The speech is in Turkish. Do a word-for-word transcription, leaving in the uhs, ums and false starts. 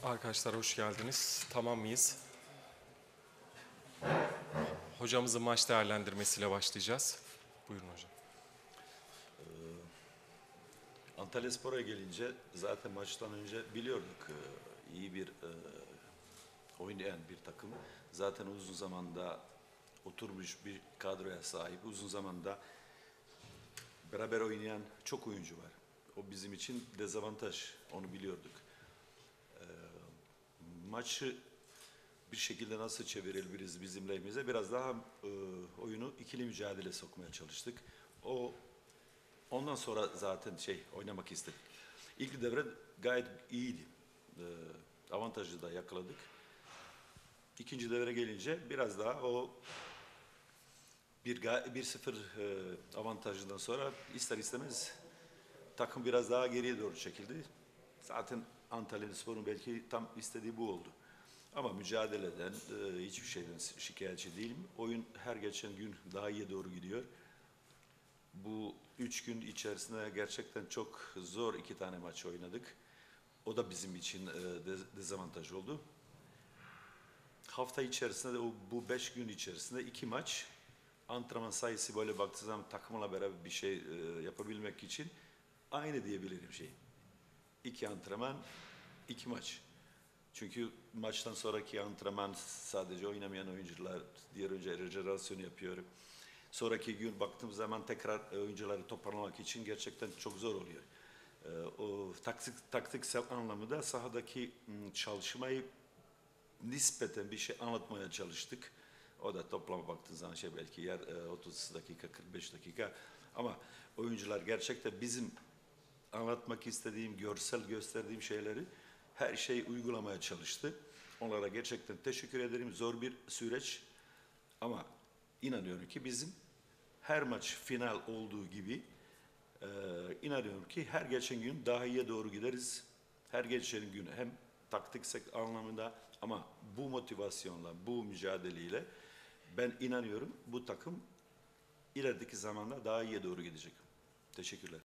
Arkadaşlar hoş geldiniz. Tamam mıyız? Hocamızın maç değerlendirmesiyle başlayacağız. Buyurun hocam. Antalyaspor'a gelince zaten maçtan önce biliyorduk e, iyi bir e, oynayan bir takım. Zaten uzun zamanda oturmuş bir kadroya sahip, uzun zamanda beraber oynayan çok oyuncu var. O bizim için dezavantaj, onu biliyorduk. E, maçı bir şekilde nasıl çevirebiliriz bizim lehimize? Biraz daha e, oyunu ikili mücadele sokmaya çalıştık. O ondan sonra zaten şey oynamak istedik. İlk devre gayet iyiydi. E, avantajı da yakaladık. İkinci devre gelince biraz daha o bir bir sıfır e, avantajından sonra ister istemez takım biraz daha geriye doğru çekildi. Zaten Antalyaspor'un belki tam istediği bu oldu. Ama mücadeleden e, hiçbir şeyden şikayetçi değilim. Oyun her geçen gün daha iyiye doğru gidiyor. Bu üç gün içerisinde gerçekten çok zor iki tane maç oynadık. O da bizim için e, dezavantaj oldu. Hafta içerisinde de o, bu beş gün içerisinde iki maç antrenman sayısı böyle baktığı zaman takımla beraber bir şey e, yapabilmek için aynı diyebilirim şey. İki antrenman, iki maç. Çünkü maçtan sonraki antrenman sadece oynamayan oyuncular diğer önce rejenerasyon yapıyor. Sonraki gün baktığım zaman tekrar oyuncuları toparlamak için gerçekten çok zor oluyor. O taktik, taktiksel anlamda sahadaki çalışmayı nispeten bir şey anlatmaya çalıştık. O da toplama baktığın zaman şey belki yer otuz dakika, kırk beş dakika. Ama oyuncular gerçekten bizim anlatmak istediğim, görsel gösterdiğim şeyleri her şeyi uygulamaya çalıştı. Onlara gerçekten teşekkür ederim. Zor bir süreç ama inanıyorum ki bizim her maç final olduğu gibi e, inanıyorum ki her geçen gün daha iyiye doğru gideriz. Her geçen gün hem taktiksel anlamında ama bu motivasyonla, bu mücadeleyle ben inanıyorum bu takım ilerideki zamanda daha iyiye doğru gidecek. Teşekkürler.